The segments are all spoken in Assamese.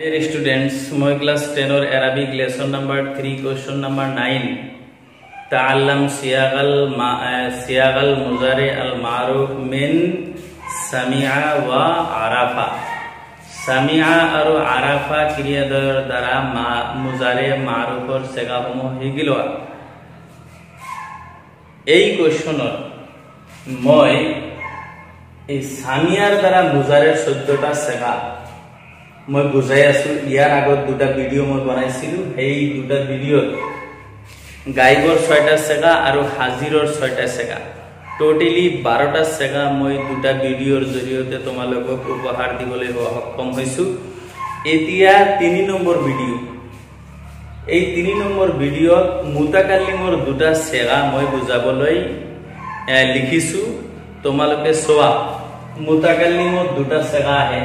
Dear students, my class 10 or Arabic lesson number 3 question number 9 ta'allam siyagal muzari al ma'ruf min sami'a wa arafa. Sami'a aru arafa ক্রিয়াৰ দ্বাৰা মুজাৰে মাৰুফৰ সেগাসমূহ হিগিলোৱা। এই কোৱেশ্যনৰ মই এই সামিয়াৰ দ্বাৰা মুজাৰে 14টা সেগা মই বুজাই আছো। ইয়াৰ আগত দুটা ভিডিও মই বনাইছিলো। এই দুটা ভিডিওত গাইবৰ 6টা সেগা আৰু হাজিৰৰ 6টা সেগা, টোটালি 12টা সেগা মই দুটা ভিডিওৰ জৰিয়তে তোমালোকক উপহাৰ দিবলৈ সক্ষম হৈছো। এতিয়া 3 নম্বৰ ভিডিও। এই 3 নম্বৰ ভিডিওত মুতাকাল্লিমৰ দুটা সেগা মই বুজাবলৈ লিখিছো। তোমালোকে সোৱা মুতাকাল্লিমৰ দুটা সেগা আহে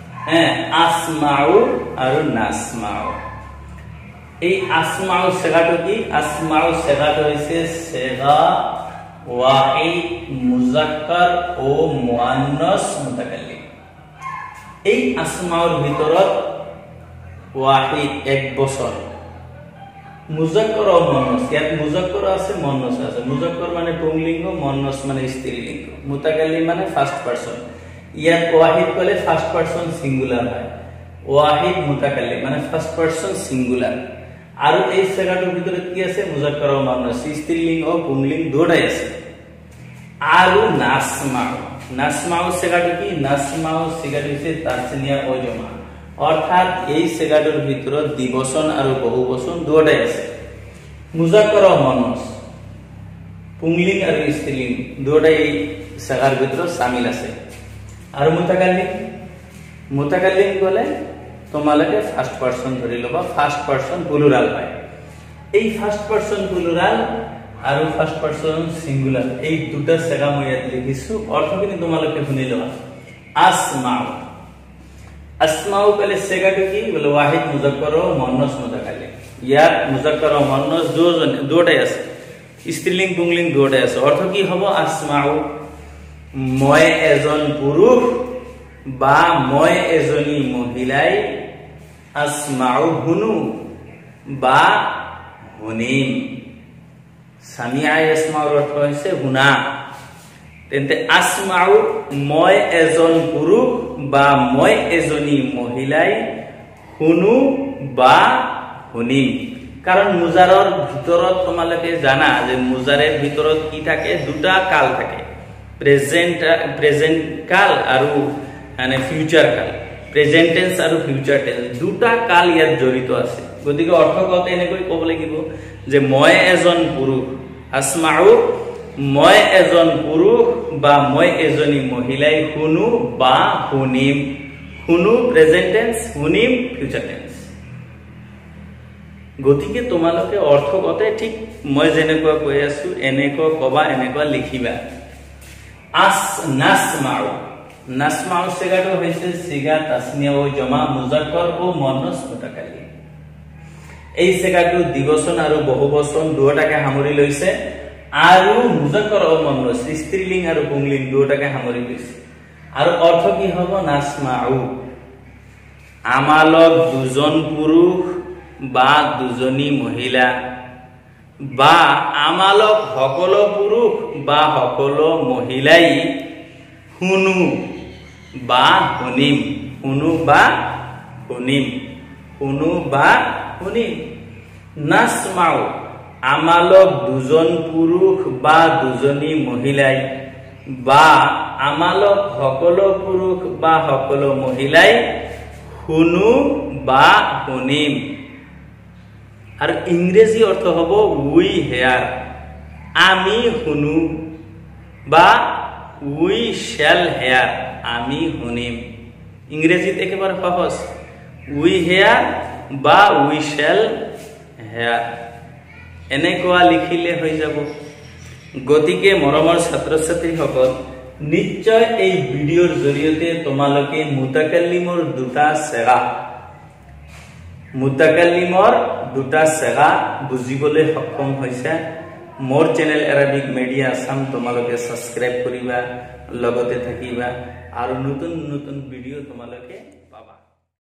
আসমাউ আৰু নাসমাউ। এই আসমাউ সেগাটো কি? আসমাউ সেগাটো হৈছে সেগা ওয়াহিদ মুজাক্কার ও মুআন্নাস মুতাকাল্লিম। এই আসমাউৰ ভিতৰত ওয়াহিদ এক বচন, মুজাক্কার ও মুআন্নাস। ইয়াত মুজাক্কার আছে, মুআন্নাস আছে। মুজাক্কার মানে পুংলিঙ্গ, মুআন্নাস মানে স্ত্রীলিঙ্গ, মুতাকাল্লিম মানে ফার্স্ট পারসন। ইয়াত ওয়াহিদ বলে ফার্স্ট পারসন সিঙ্গুলার হয়। ওয়াহিদ মুতাকাল্লিম মানে ফার্স্ট পারসন সিঙ্গুলার। আৰু এই সেগাটোৰ ভিতৰত কি আছে? মুজাক্কার ও মুআন্নাস, স্ত্রীলিঙ্গ ও পুংলিঙ্গ দুটাই আছে। আৰু নাসমাউ, নাসমাউ সেগাটো কি? নাসমাউ সেগাটো হৈছে তাসনিয়া ও জমা, অর্থাৎ এই সেগাটোৰ ভিতৰত দ্বিবচন আৰু বহুবচন দুটাই আছে। মুজাক্কার ও মুআন্নাস, পুংলিঙ্গ আৰু স্ত্রীলিঙ্গ দুটাই এই সেগাৰ ভিতৰত শামিল আছে। আৰু মুতাকাল্লিম, মুতাকাল্লিম বলে তোমালোকে ফার্স্ট পারসন ধৰি লবা, ফার্স্ট পারসন প্লুরাল হয়। এই ফার্স্ট পারসন প্লুরাল আৰু ফার্স্ট পারসন সিঙ্গুলার, এই দুটা সেগা মই ইয়াত লিখিছো। অৰ্থখিনি তোমালোকে শুনি লবা। আসমাউ, আসমাউ কলে সেগাটো কি? বলে ওয়াহিদ মুজাক্কার ও মুআন্নাস মুতাকাল্লিম। ইয়াত মুজাক্কার ও মুআন্নাস দুটাই আছে, স্ত্রীলিঙ্গ পুংলিঙ্গ দুটাই আছে। অর্থ কি হ'ব? আসমাউ মই এজন পুৰুষ বা মই এজনী মহিলাই আসমাউ শুনো বা শুনিম। সামিআ আসমাউৰ অৰ্থ হৈছে শুনা। তেন্তে আসমাউ মই এজন পুৰুষ বা মই এজনী মহিলাই শুনো বা শুনিম। কাৰণ মুজাৰৰ ভিতৰত তোমালোকে জানা যে মুজাৰৰ ভিতৰত কি থাকে? দুটা কাল থাকে, প্রেজেন্ট কাল আৰু মানে ফিউচার কাল। প্রেজেন্ট টেন্স আৰু ফিউচার টেন্স দুটা কাল ইয়াত জড়িত আছে। গতিকে অৰ্থগত এনেকৈ ক'ব লাগিব যে মই এজন পুৰুষ, আসমাউ মই এজন পুৰুষ বা মই এজনী মহিলাই শুনো বা শুনিম। শুনো প্রেজেন্ট টেন্স, শুনিম ফিউচার টেন্স। গতিকে তোমালোকে অৰ্থগতে ঠিক মই যেনেকুৱা কৈ আছো এনেকুৱা কবা, এনেকুৱা লিখিবা। নাসমাউ, নাসমাউ সেগাটো হৈছে সিগা তাসনিয়া ও জমা, মুজাক্কার ও মুআন্নাস মুতাকাল্লিম। এই সেগাটো দ্বিবচন আৰু বহুবচন দুটাকে সামৰি লৈছে। আৰু মুজাক্কার ও মুআন্নাস স্ত্রীলিঙ্গ আৰু পুংলিঙ্গ দুটাকে সামৰি লৈছে। আৰু অৰ্থ কি হ'ব? নাসমাউ আমালক দুজন পুৰুষ বা দুজনী মহিলা বা আমালক সকলো পুৰুষ বা সকলো মহিলাই শুনো বা শুনিম। শুনো বা শুনিম, শুনো বা শুনিম। নাসমাউ আমালক দুজন পুৰুষ বা দুজনী মহিলাই বা আমালক সকলো পুৰুষ বা সকলো মহিলাই শুনো বা শুনিম। আৰু ইংরেজি অর্থ হব উই হেয়ার, আমি শুনো বা উই শ্যাল হেয়ার, আমি শুনিম। ইংরেজিত একেবারে সহজ, উই হেয়ার বা উই শ্যাল হেয়ার এনেকুৱা লিখিলে হৈ যাব। গতিকে মৰমৰ ছাত্ৰ ছাত্ৰীসকল, নিশ্চয় এই ভিডিওৰ জৰিয়তে তোমালোকে মুতাকাল্লিমৰ দুটা সেগা, মুতাকাল্লিমৰ দুটা সেগা বুজিবলৈ সক্ষম হৈছে। মোর চ্যানেল অ্যারাবিক মিডিয়া আসাম তোমালোকে সাবস্ক্রাইব করিবা, লগতে থাকিবা আৰু নতুন নতুন ভিডিও তোমালোকে